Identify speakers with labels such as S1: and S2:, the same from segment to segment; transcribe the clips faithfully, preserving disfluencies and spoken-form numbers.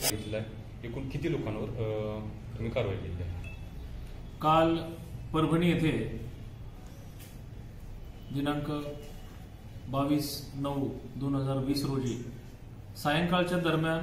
S1: सांगितलं आहे एकूण किती लोकांवर तुम्ही कारवाई केली आहे?
S2: काल परभणी येथे दिनांक बावीस नऊ दोन हजार वीस रोजी सायंकाळच्या दरम्यान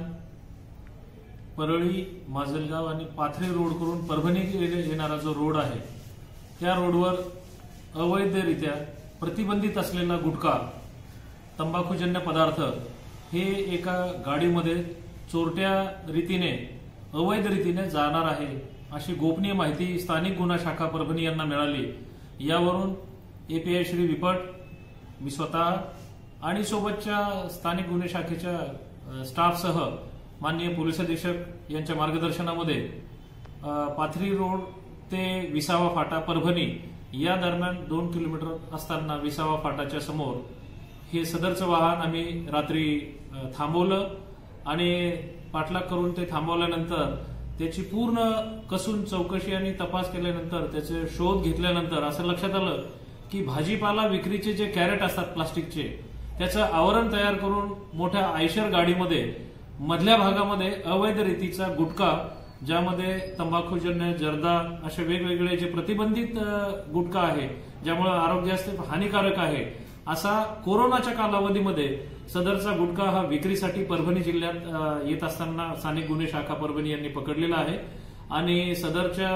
S2: परळी माजलगाव आणि पाथरी रोड करून परभणी येणारा जो रोड आहे त्या रोडवर अवैधरित्या प्रतिबंधित असलेला गुटखा तंबाखूजन्य पदार्थ हे एका गाडीमध्ये चोरट्या रीतीने अवैध रीतीने जाणार आहे अशी गोपनीय माहिती स्थानिक गुन्हा शाखा परभणी यांना मिळाली। यावरून एपीआय श्री विपट, मी स्वतः आणि सोबतच्या स्थानिक गुन्हे शाखेच्या स्टाफसह माननीय पोलीस अधीक्षक यांच्या मार्गदर्शनामध्ये पाथरी रोड ते विसावा फाटा परभणी या दरम्यान दोन किलोमीटर असताना विसावा फाटाच्या समोर हे सदरचं वाहन आम्ही रात्री थांबवलं आणि पाठलाग करून ते थांबवल्यानंतर त्याची पूर्ण कसून चौकशी आणि तपास केल्यानंतर त्याचे शोध घेतल्यानंतर असं लक्षात आलं की भाजीपाला विक्रीचे जे कॅरेट असतात प्लास्टिकचे त्याचं आवरण तयार करून मोठ्या आयशर गाडीमध्ये मधल्या भागामध्ये अवैध रीतीचा गुटखा, ज्यामध्ये तंबाखूजन्य, जर्दा असे वेगवेगळे जे प्रतिबंधित गुटखा आहे ज्यामुळे आरोग्यास हानिकारक आहे, असा कोरोनाच्या कालावधीमध्ये सदरचा गुटखा हा विक्रीसाठी परभणी जिल्ह्यात येत असताना स्थानिक गुन्हे शाखा परभणी यांनी पकडलेला आहे आणि सदरच्या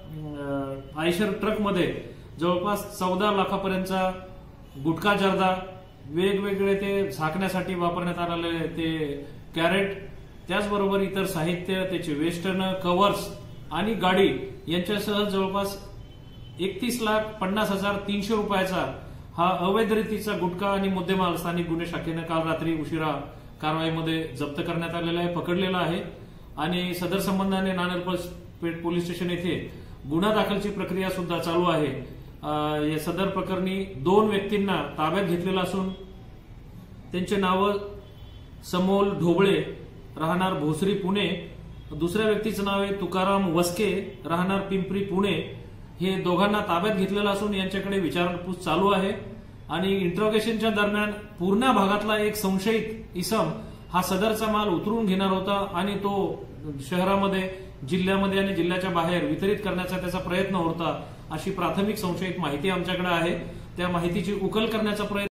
S2: आयशर ट्रकमध्ये जवळपास चौदा लाखापर्यंतचा गुटखा, जर्दा, वेगवेगळे ते झाकण्यासाठी वापरण्यात आलेले ते कॅरेट, त्याचबरोबर इतर साहित्य, त्याचे वेस्टर्न कव्हर्स आणि गाडी यांच्यासह जवळपास एकतीस लाख पन्नास हजार तीनशे रुपयाचा हा अवैध रीतीचा गुटखा आणि मुद्देमाल स्थानिक गुन्हे शाखेनं काल रात्री उशिरा कारवाईमध्ये जप्त करण्यात आलेला आहे, पकडलेला आहे आणि सदर संबंधाने नानलपेठ पोलीस स्टेशन येथे गुन्हा दाखलची प्रक्रिया सुद्धा चालू आहे। या सदर प्रकरणी दोन व्यक्तींना ताब्यात घेतलेलं असून त्यांचे नाव समोल ढोबळे राहणार भोसरी पुणे, दुसऱ्या व्यक्तीचं नाव आहे तुकाराम वस्के राहणार पिंपरी पुणे। हे दोघांना ताब्यात घेतलेलं असून यांच्याकडे विचारपूस चालू आहे आणि इंट्रोगेशनच्या दरम्यान पूर्णा भागातला एक संशयित इसम हा सदरचा माल उतरून घेणार होता आणि तो शहरामध्ये, जिल्ह्यामध्ये आणि जिल्ह्याच्या बाहेर वितरित करण्याचा त्याचा प्रयत्न होता अशी प्राथमिक संशयित माहिती आमच्याकडे आहे। त्या माहितीची उकल करण्याचा प्रयत्न